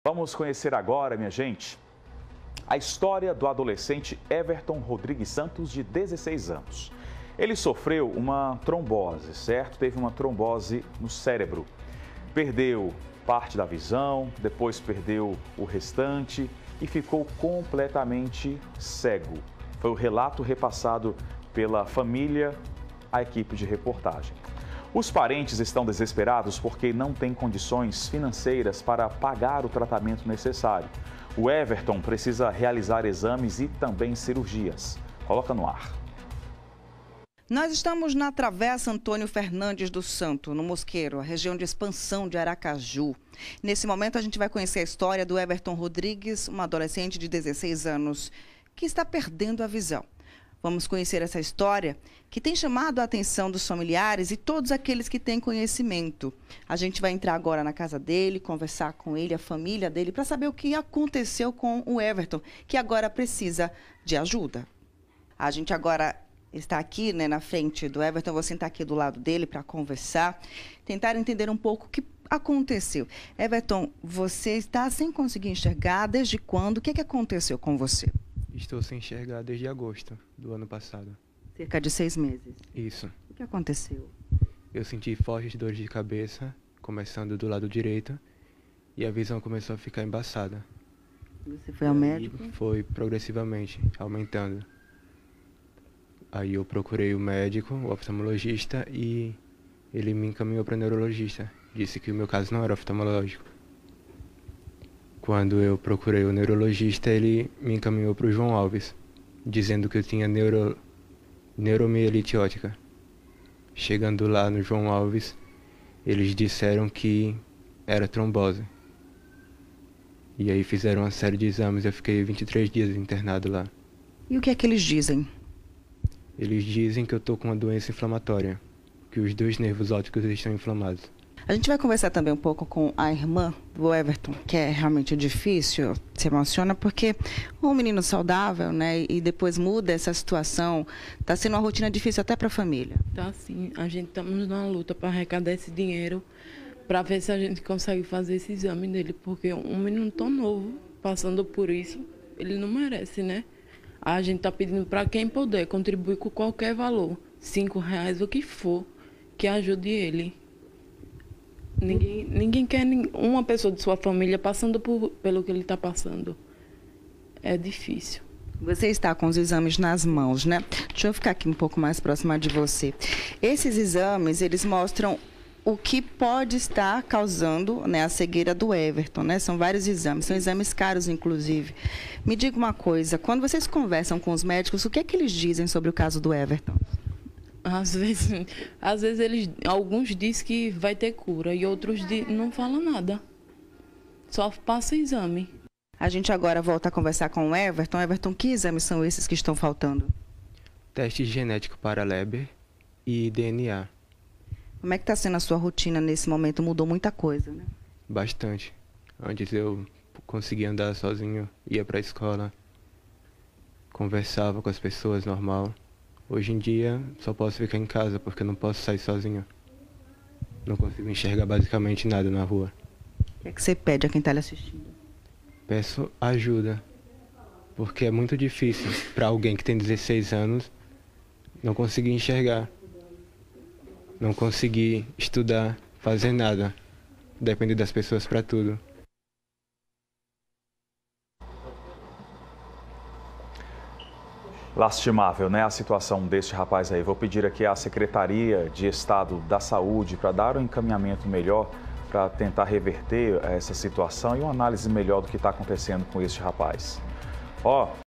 Vamos conhecer agora, minha gente, a história do adolescente Everton Rodrigues Santos, de 16 anos. Ele sofreu uma trombose, certo? Teve uma trombose no cérebro. Perdeu parte da visão, depois perdeu o restante e ficou completamente cego. Foi o relato repassado pela família à equipe de reportagem. Os parentes estão desesperados porque não têm condições financeiras para pagar o tratamento necessário. O Everton precisa realizar exames e também cirurgias. Coloca no ar. Nós estamos na Travessa Antônio Fernandes do Santo, no Mosqueiro, a região de expansão de Aracaju. Nesse momento a gente vai conhecer a história do Everton Rodrigues, um adolescente de 16 anos, que está perdendo a visão. Vamos conhecer essa história que tem chamado a atenção dos familiares e todos aqueles que têm conhecimento. A gente vai entrar agora na casa dele, conversar com ele, a família dele, para saber o que aconteceu com o Everton, que agora precisa de ajuda. A gente agora está aqui, né, na frente do Everton, vou sentar aqui do lado dele para conversar, tentar entender um pouco o que aconteceu. Everton, você está sem conseguir enxergar desde quando? O que aconteceu com você? Estou sem enxergar desde agosto do ano passado. Cerca de 6 meses? Isso. O que aconteceu? Eu senti fortes dores de cabeça, começando do lado direito, e a visão começou a ficar embaçada. Você foi ao médico? Foi progressivamente aumentando. Aí eu procurei o médico, o oftalmologista, e ele me encaminhou para o neurologista. Disse que o meu caso não era oftalmológico. Quando eu procurei o neurologista, ele me encaminhou para o João Alves, dizendo que eu tinha neuromielite óptica. Chegando lá no João Alves, eles disseram que era trombose. E aí fizeram uma série de exames e eu fiquei 23 dias internado lá. E o que é que eles dizem? Eles dizem que eu estou com uma doença inflamatória, que os 2 nervos ópticos estão inflamados. A gente vai conversar também um pouco com a irmã do Everton, que é realmente difícil, se emociona, porque um menino saudável, né, e depois muda essa situação, está sendo uma rotina difícil até para a família. Tá sim, a gente estamos numa luta para arrecadar esse dinheiro, para ver se a gente consegue fazer esse exame dele, porque um menino tão novo, passando por isso, ele não merece, né? A gente está pedindo para quem puder contribuir com qualquer valor, R$5, o que for, que ajude ele. Ninguém quer uma pessoa de sua família passando pelo que ele está passando. É difícil. Você está com os exames nas mãos, né? Deixa eu ficar aqui um pouco mais próxima de você. Esses exames, eles mostram o que pode estar causando, né, a cegueira do Everton, né? São vários exames, são exames caros, inclusive. Me diga uma coisa, quando vocês conversam com os médicos, o que é que eles dizem sobre o caso do Everton? Às vezes alguns dizem que vai ter cura e outros não falam nada. Só passa exame. A gente agora volta a conversar com o Everton. Everton, que exames são esses que estão faltando? Teste genético para Leber e DNA. Como é que está sendo a sua rotina nesse momento? Mudou muita coisa, né? Bastante. Antes eu conseguia andar sozinho, ia para a escola, conversava com as pessoas normal. Hoje em dia só posso ficar em casa porque não posso sair sozinho. Não consigo enxergar basicamente nada na rua. O que é que você pede a quem está lhe assistindo? Peço ajuda, porque é muito difícil para alguém que tem 16 anos não conseguir enxergar, não conseguir estudar, fazer nada. Depende das pessoas para tudo. Lastimável, né, a situação deste rapaz aí. Vou pedir aqui à Secretaria de Estado da Saúde para dar um encaminhamento melhor, para tentar reverter essa situação e uma análise melhor do que está acontecendo com este rapaz.